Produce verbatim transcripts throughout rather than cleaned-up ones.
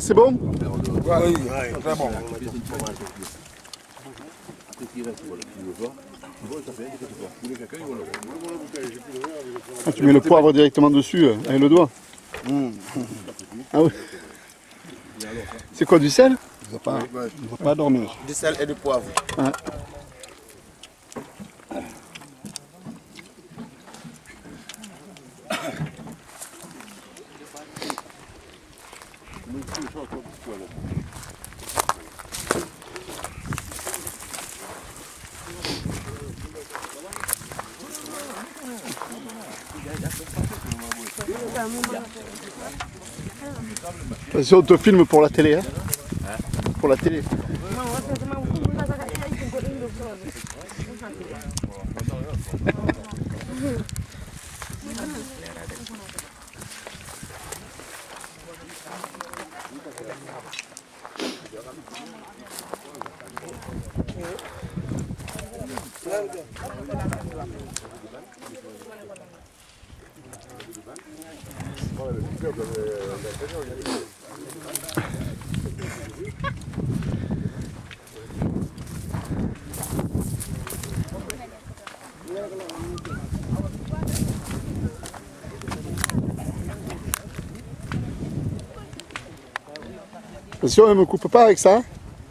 C'est bon? Oui, très bon. Ah, tu mets le poivre directement dessus, euh, avec le doigt. Mmh. Ah oui. C'est quoi, du sel? Il ne va pas dormir. Du sel et du poivre. Ah. Attention, on te filme pour la télé, hein? Pour la télé. Attention, ne me coupe pas avec ça.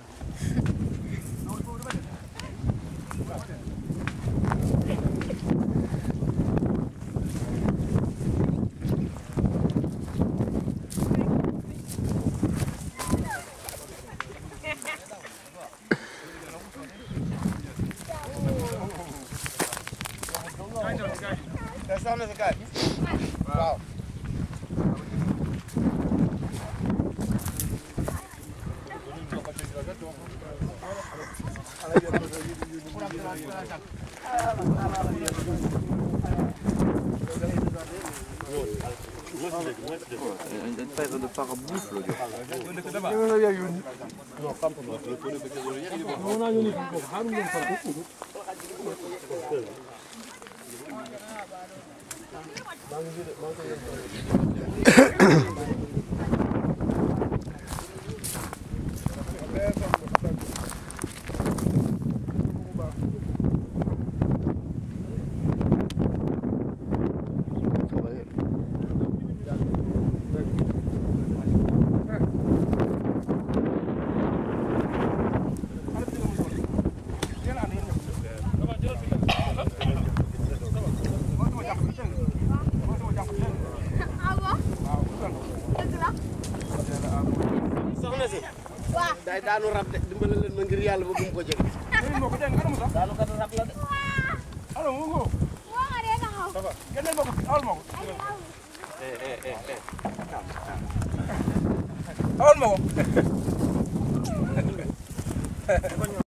Wow. Een pijl de paraboufle. day daanu rab de dimbale leen ma ngir yàlla ba bu mu ko jege. daanu kat rab la de. Allo mu ngo. Wa re na haw. Gënal ma ko awal ma ko. Eh eh eh. Awal ma ko.